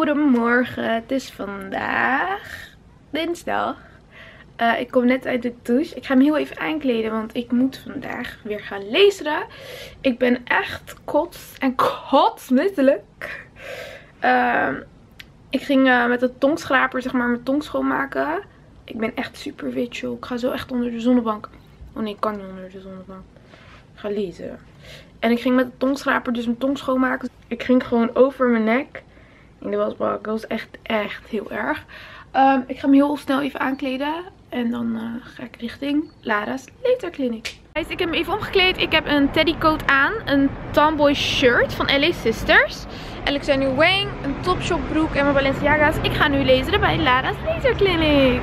Goedemorgen, het is vandaag dinsdag. Ik kom net uit de douche. Ik ga me heel even aankleden, want ik moet vandaag weer gaan lezen. Ik ben echt kotsmisselijk. Ik ging met de tongschraper zeg maar mijn tong schoonmaken. Ik ben echt super wit, joh. Ik ga zo echt onder de zonnebank. Oh nee, ik kan niet onder de zonnebank. Ik ga lezen. En ik ging met de tongschraper dus mijn tong schoonmaken. Ik ging gewoon over mijn nek in de wasbak. Dat was echt heel erg. Ik ga me heel snel even aankleden. En dan ga ik richting Lara's Laserclinic. Guys, ik heb me even omgekleed. Ik heb een teddycoat aan. Een tomboy shirt van LA Sisters. Alexander Wang. Een Topshop broek en mijn Balenciaga's. Ik ga nu lezen bij Lara's Laserclinic.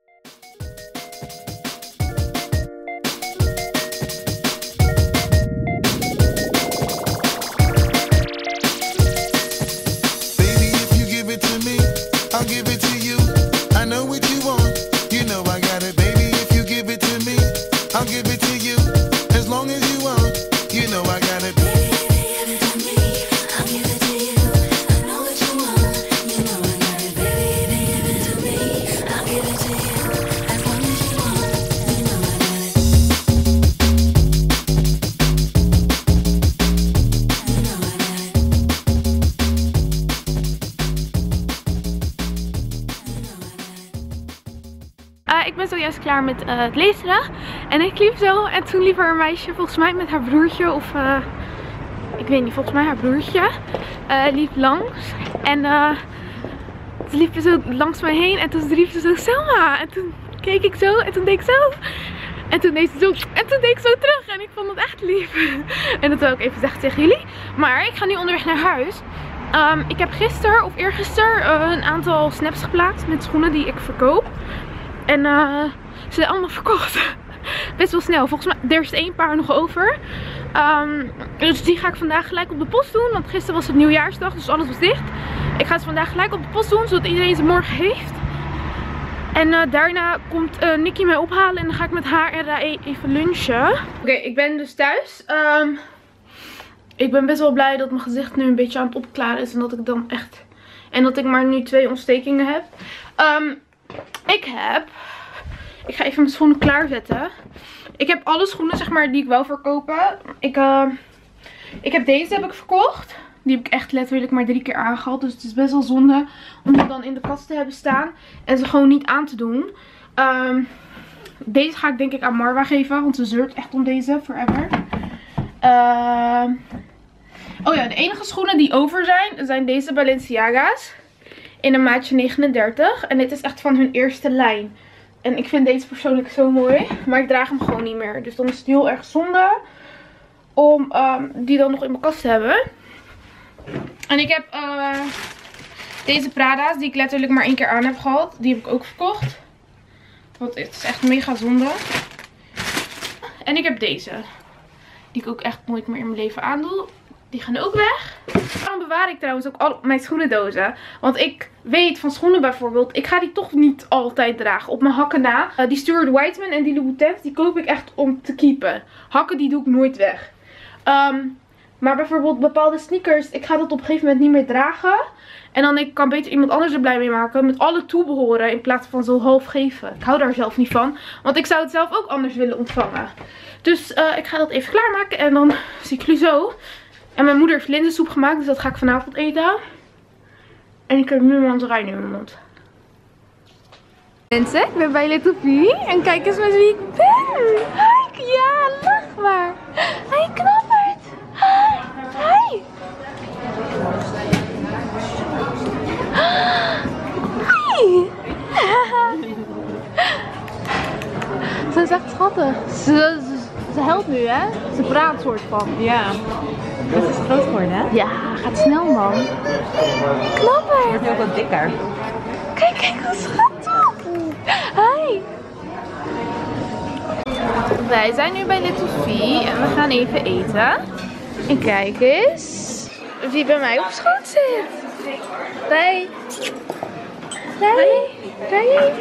Ik ben zojuist klaar met het lezen. En ik liep zo. En toen liep er een meisje, volgens mij met haar broertje. Of ik weet niet, volgens mij haar broertje. Liep langs. En ze liepen zo langs mij heen. En toen riep ze zo, Selma. En toen keek ik zo. En toen deed ik zo. En toen deed ze zo. En toen deed ik zo terug. En ik vond het echt lief. En dat wil ik even zeggen tegen jullie. Maar ik ga nu onderweg naar huis. Ik heb gisteren of eergisteren een aantal snaps geplaatst met schoenen die ik verkoop. En ze zijn allemaal verkocht. Best wel snel. Volgens mij, er is 1 paar nog over. Dus die ga ik vandaag gelijk op de post doen. Want gisteren was het nieuwjaarsdag, dus alles was dicht. Ik ga ze vandaag gelijk op de post doen, zodat iedereen ze morgen heeft. En daarna komt Nikki mij ophalen en dan ga ik met haar en Rae even lunchen. Oké, ik ben dus thuis. Ik ben best wel blij dat mijn gezicht nu een beetje aan het opklaren is. En dat ik dan echt... En dat ik maar nu 2 ontstekingen heb. Ik ga even mijn schoenen klaarzetten. Ik heb alle schoenen zeg maar die ik wou verkopen. Ik heb deze heb ik verkocht. Die heb ik echt letterlijk maar 3 keer aangehad. Dus het is best wel zonde om die dan in de kast te hebben staan. En ze gewoon niet aan te doen. Deze ga ik denk ik aan Marwa geven. Want ze zeurt echt om deze. Forever. Oh ja, de enige schoenen die over zijn deze Balenciaga's. In een maatje 39. En dit is echt van hun eerste lijn. En ik vind deze persoonlijk zo mooi. Maar ik draag hem gewoon niet meer. Dus dan is het heel erg zonde om die dan nog in mijn kast te hebben. En ik heb deze Prada's die ik letterlijk maar 1 keer aan heb gehad. Die heb ik ook verkocht. Want het is echt mega zonde. En ik heb deze. Die ik ook echt nooit meer in mijn leven aandoe. Die gaan ook weg. Daarom bewaar ik trouwens ook al mijn schoenendozen. Want ik weet van schoenen bijvoorbeeld. Ik ga die toch niet altijd dragen. Op mijn hakken na. Die Stuart Weitzman en die Louboutins. Die koop ik echt om te keepen. Hakken die doe ik nooit weg. Maar bijvoorbeeld bepaalde sneakers. Ik ga dat op een gegeven moment niet meer dragen. En dan kan beter iemand anders er blij mee maken. Met alle toebehoren. In plaats van zo half geven. Ik hou daar zelf niet van. Want ik zou het zelf ook anders willen ontvangen. Dus ik ga dat even klaarmaken. En dan zie ik jullie zo. En mijn moeder heeft linzensoep gemaakt, dus dat ga ik vanavond eten. En ik heb nu een mandarijn in mijn mond. Mensen, ik ben bij Little V. En kijk eens met wie ik ben. Hi, ja, lach maar. Hi, knappert. Hi. Hi. Ze is echt schattig. Ze helpt nu, hè? Ze praat soort van. Ja. Het is groot geworden, hè? Ja, gaat snel, man. Knapper. Het wordt ook wat dikker. Kijk hoe schattig. Hi. Wij zijn nu bij Little V en we gaan even eten. En kijk eens wie bij mij op schoot zit. Hey. Hey. Hey.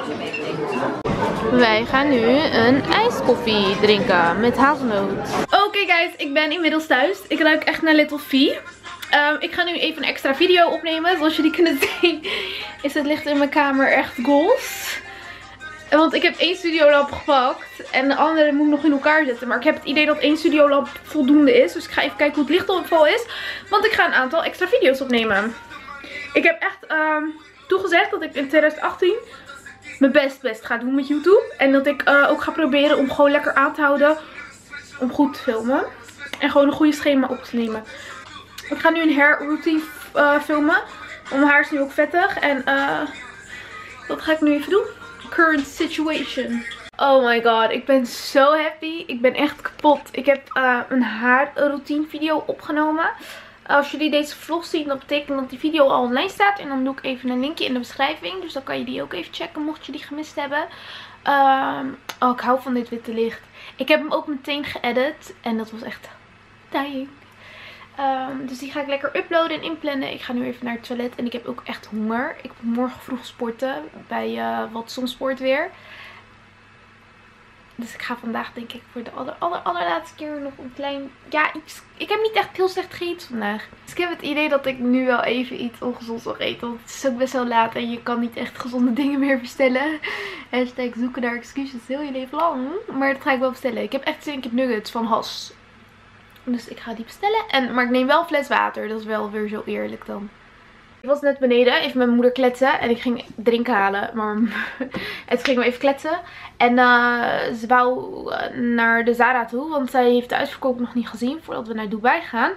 Wij gaan nu een ijskoffie drinken met hazelnoot. Oké guys, ik ben inmiddels thuis. Ik ruik echt naar Little V. Ik ga nu even een extra video opnemen. Zoals jullie kunnen zien is het licht in mijn kamer echt goals. Want ik heb 1 studiolamp gepakt. En de andere moet ik nog in elkaar zetten. Maar ik heb het idee dat 1 studiolamp voldoende is. Dus ik ga even kijken hoe het lichtopval is. Want ik ga een aantal extra video's opnemen. Ik heb echt toegezegd dat ik in 2018 mijn best ga doen met YouTube. En dat ik ook ga proberen om gewoon lekker aan te houden. Om goed te filmen. En gewoon een goede schema op te nemen. Ik ga nu een hair routine filmen. Want mijn haar is nu ook vettig. En dat ga ik nu even doen. Current situation. Oh my god, ik ben zo happy. Ik ben echt kapot. Ik heb een haarroutine video opgenomen. Als jullie deze vlog zien, dan betekent dat die video al online staat. En dan doe ik even een linkje in de beschrijving. Dus dan kan je die ook even checken mocht je die gemist hebben. Oh, ik hou van dit witte licht. Ik heb hem ook meteen geëdit. En dat was echt dying. Dus die ga ik lekker uploaden en inplannen. Ik ga nu even naar het toilet. En ik heb ook echt honger. Ik moet morgen vroeg sporten. Bij Watson Sport weer. Dus ik ga vandaag denk ik voor de allerlaatste keer nog een klein... Ja, ik heb niet echt heel slecht gegeten vandaag. Dus ik heb het idee dat ik nu wel even iets ongezonds wil eten. Want het is ook best wel laat en je kan niet echt gezonde dingen meer bestellen. Hashtag zoeken naar excuses heel je leven lang. Maar dat ga ik wel bestellen. Ik heb echt zin in nuggets van Has. Dus ik ga die bestellen. Maar ik neem wel een fles water. Dat is wel weer zo eerlijk dan. Ik was net beneden even met mijn moeder kletsen. En ik ging drinken halen. Maar het ging me even kletsen. En ze wou naar de Zara toe. Want zij heeft de uitverkoop nog niet gezien. Voordat we naar Dubai gaan.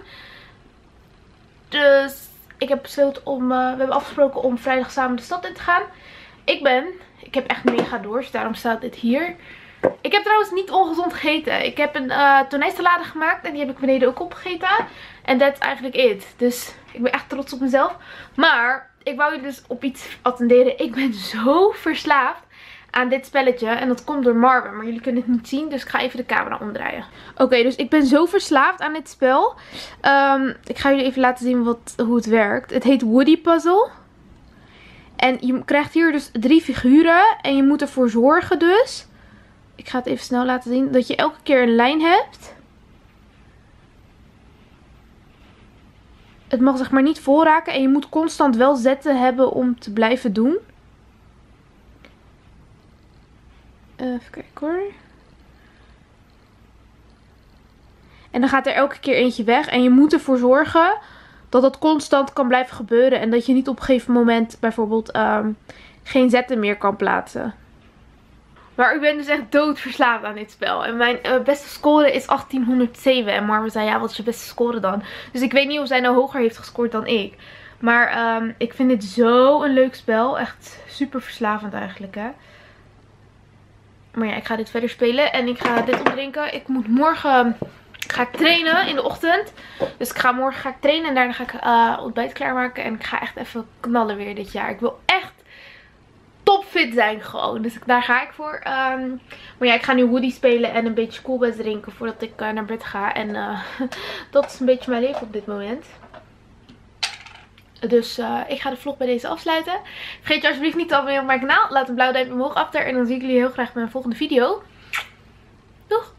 Dus ik heb besloten om... we hebben afgesproken om vrijdag samen de stad in te gaan. Ik heb echt mega dorst. Daarom staat dit hier. Ik heb trouwens niet ongezond gegeten. Ik heb een tonijnsalade gemaakt. En die heb ik beneden ook opgegeten. En that's eigenlijk it. Dus ik ben echt trots op mezelf. Maar ik wou je dus op iets attenderen. Ik ben zo verslaafd aan dit spelletje. En dat komt door Marwen. Maar jullie kunnen het niet zien. Dus ik ga even de camera omdraaien. Oké, dus ik ben zo verslaafd aan dit spel. Ik ga jullie even laten zien hoe het werkt. Het heet Woody Puzzle. En je krijgt hier dus 3 figuren. En je moet ervoor zorgen dus... Ik ga het even snel laten zien. Dat je elke keer een lijn hebt. Het mag zeg maar niet vol raken. En je moet constant wel zetten hebben om te blijven doen. Even kijken hoor. En dan gaat er elke keer eentje weg. En je moet ervoor zorgen dat dat constant kan blijven gebeuren. En dat je niet op een gegeven moment bijvoorbeeld geen zetten meer kan plaatsen. Maar ik ben dus echt doodverslaafd aan dit spel. En mijn beste score is 1807. En Marwa zei, ja, wat is je beste score dan? Dus ik weet niet of zij nou hoger heeft gescoord dan ik. Maar ik vind dit zo een leuk spel. Echt super verslavend eigenlijk, hè. Maar ja, ik ga dit verder spelen. En ik ga dit opdrinken. Ik moet morgen... Ga ik trainen in de ochtend. Dus morgen ga ik trainen. En daarna ga ik ontbijt klaarmaken. En ik ga echt even knallen weer dit jaar. Ik wil echt... topfit zijn gewoon. Dus daar ga ik voor. Maar ja, ik ga nu Woody spelen en een beetje Coolbet drinken voordat ik naar bed ga. En dat is een beetje mijn leven op dit moment. Dus ik ga de vlog bij deze afsluiten. Vergeet je alsjeblieft niet te abonneren op mijn kanaal. Laat een blauw duimpje omhoog achter. En dan zie ik jullie heel graag bij mijn volgende video. Doeg!